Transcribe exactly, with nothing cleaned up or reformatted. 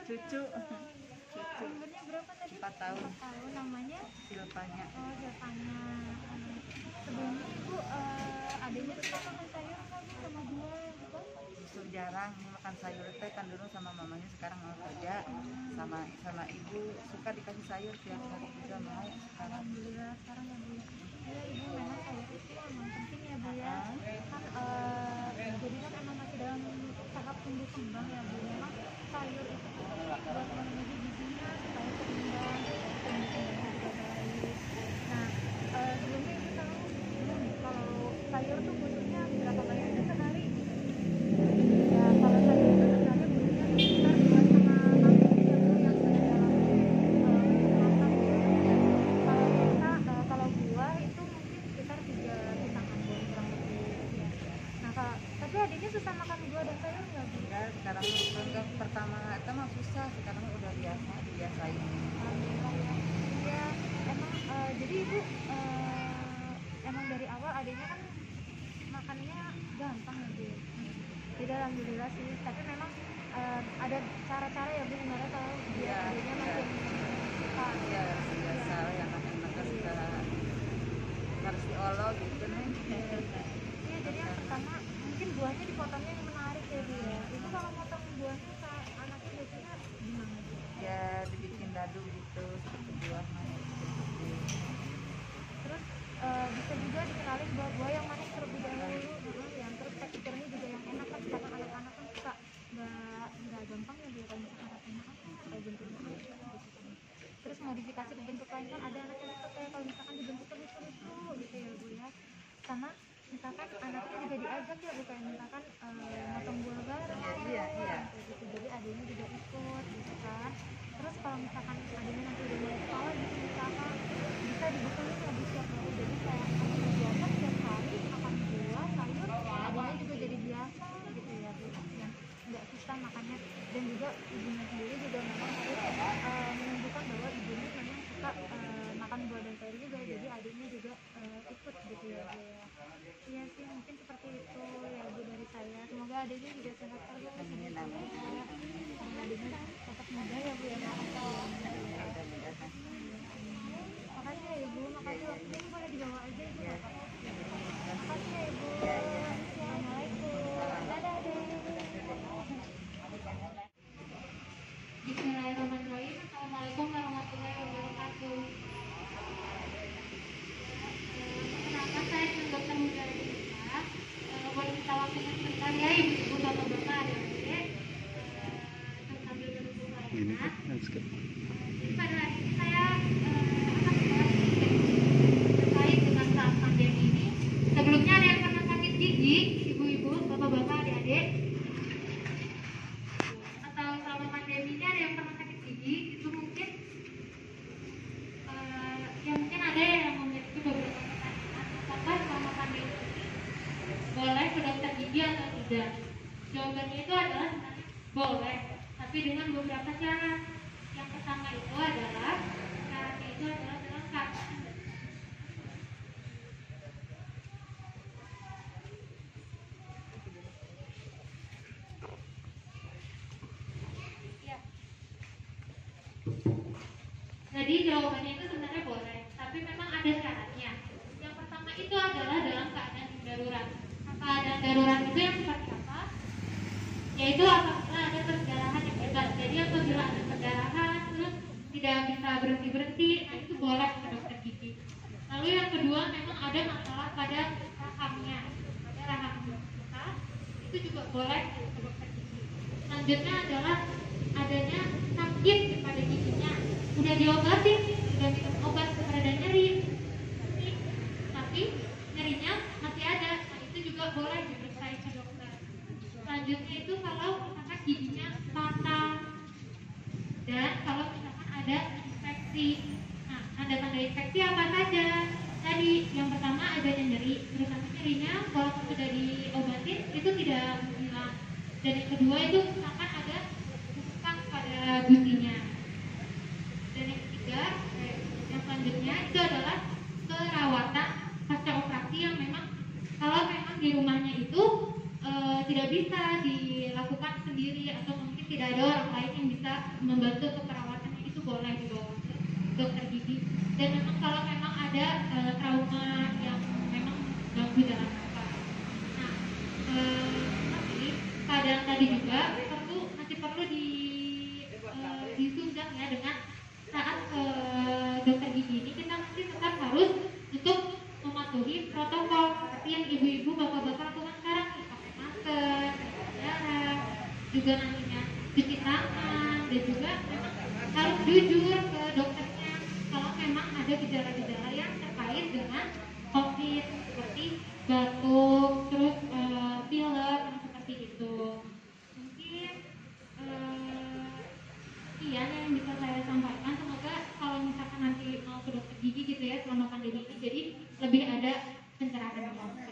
Cucu. Cucu. Umurnya berapa tadi? Empat tahun. Empat tahun. Namanya? Silvanya. Oh, Silvanya. Uh, sebelumnya ibu uh, adanya tuh makan sayur nggak bu sama buah gitu? Justru jarang makan sayur itu kan dulu sama mamanya, sekarang mau kerja sama sama ibu suka dikasih sayur tiap hari juga mau sekarang. Alhamdulillah sekarang ya bu. Ya ibu memang sayur itu emang penting ya bu ya. Kan uh, jadi kan emang masih dalam tahap tumbuh kembang ya bu. Memang sayur itu buat memenuhi gizinya supaya seimbang, tumbuh kembangnya juga baik. Nah uh, sebelumnya ibu tahu belum kalau sayur tuh butuhnya berapa banyak sih sehari? Ya kalau sayur itu sebenarnya butuhnya sekitar dua setengah mangkok ya bu yang saya alami uh, untuk masak gitu. Kalau kita uh, kalau buah itu mungkin sekitar tiga pitangan bu kurang lebih ya. Nah kalau tapi adiknya susah makan buah dan sayur nggak bu? Ya sekarang untuk pertama itu mah susah, sekarang udah biasa dibiasain. Alhamdulillah ya. Ya emang uh, jadi ibu uh, emang dari awal adiknya kan makannya gampang ya bu. Jadi alhamdulillah sih, tapi memang uh, ada cara-cara ya bu sebenarnya kalau biar Ya, adiknya ya. makin suka. Ya biasa yang anak-anak suka harus diolo gitu nih. Iya jadi yang pertama mungkin buahnya dipotongnya yang menarik ya bu ya. Ibu kalau potong buahnya ke anaknya biasanya gimana bu? Ya dibikin dadu gitu seperti buah manis. Terus uh, bisa juga dikenalin buah-buah yang manis terlebih dahulu, uh, yang terus teksturnya juga yang enak kan, karena anak-anak kan suka nggak nggak gampang ya bu kalau misalkan rasanya apa kayak bentuknya apa gitu kan. Terus modifikasi ke bentuk lain kan ada anak yang suka kayak kalau misalkan dibentuknya lucu-lucu gitu ya bu ya. Sama misalkan anaknya juga diajak ya bu kayak misalkan uh, motong buah bareng Iya, iya, iya. kayak gitu, jadi adiknya juga ikut gitu kan. Terus kalau misalkan adiknya nanti udah mulai sekolah gitu misalkan bisa dibekelin lebih siap hari, jadi kayak seperti biasa setiap hari makan buah sayur adiknya juga jadi biasa gitu ya bu, yang nggak susah makannya. Dan juga ibunya sendiri juga memang harus uh, menunjukkan bahwa ibunya memang suka uh, makan buah dan sayur juga, jadi adiknya juga uh, ikut gitu ya bu ya. Iya sih mungkin seperti itu ya bu dari saya, semoga adiknya juga sehat terus gitu ya. Dan adiknya tetap muda ya bu ya, makasih ya. Makasih ya ibu, makasih waktunya, ini boleh dibawa aja ibu nggak apa-apa. Makasih ya ibu. Assalamualaikum. Dadah deh. Bismillahirrahmanirrahim. Assalamualaikum warahmatullahi wabarakatuh. Perkenalkan saya dokter Muda Indonesia. Boleh minta waktunya sebentar ya ibu-ibu, bapak-bapak, adik-adik. Sambil menunggu lainnya. Pada hari ini saya uh, akan membahas terkait dengan saat pandemi ini. Sebelumnya ada yang pernah sakit gigi, ibu-ibu, bapak-bapak, adik-adik? Atau selama pandemi ini ada yang pernah sakit gigi? Itu mungkin uh, ya mungkin ada yang memiliki beberapa pertanyaan. Apakah selama pandemi ini boleh ke dokter gigi atau tidak? Jawabannya itu adalah boleh, tapi dengan beberapa syarat. Yang pertama itu adalah syaratnya itu adalah dalam keadaan ya. Jadi jawabannya itu sebenarnya boleh, tapi memang ada syaratnya. Yang pertama itu adalah dalam keadaan darurat. Keadaan darurat itu yang seperti apa? Yaitu apabila ada perdarahan yang hebat. Jadi apabila ada perdarahan terus tidak bisa berhenti-berhenti, nah itu boleh ke dokter gigi. Lalu yang kedua, memang ada masalah pada rahamnya, pada rahang kita, itu juga boleh ke dokter gigi. Selanjutnya adalah adanya sakit pada giginya, udah diobatin, udah minum obat pereda nyeri, tapi, tapi nyerinya masih ada, nah itu juga boleh diperiksa ke dokter. Selanjutnya itu kalau misalkan giginya patah dan kalau misalkan ada infeksi. Nah, tanda-tanda infeksi apa saja? Tadi yang pertama adanya nyeri, terus nyerinya kalau sudah diobatin itu tidak hilang. Dan yang kedua itu misalkan ada busak pada gusinya. Dan yang ketiga, eh, yang selanjutnya itu adalah perawatan pasca operasi yang memang kalau memang di rumahnya itu e, tidak bisa dilakukan sendiri atau mungkin tidak ada orang lain yang bisa membantu untuk perawatannya, itu boleh dibawa ke dokter gigi. Dan memang kalau memang ada uh, trauma yang memang ganggu jalan nafas. Nah, uh, tapi keadaan tadi juga perlu masih perlu di uh, ditunjang ya dengan saat uh, dokter gigi ini kita masih tetap harus untuk mematuhi protokol seperti yang ibu-ibu bapak-bapak lakukan sekarang nih, pakai masker, jaga jarak, juga nantinya cuci tangan, dan juga memang harus jujur ke dokternya kalau memang ada gejala-gejala yang terkait dengan COVID seperti batuk, terus uh, pilek yang seperti itu. Mungkin uh, iya yang bisa saya sampaikan. Semoga kalau misalkan nanti mau ke dokter gigi gitu ya selama pandemi ini, jadi lebih ada pencerahan.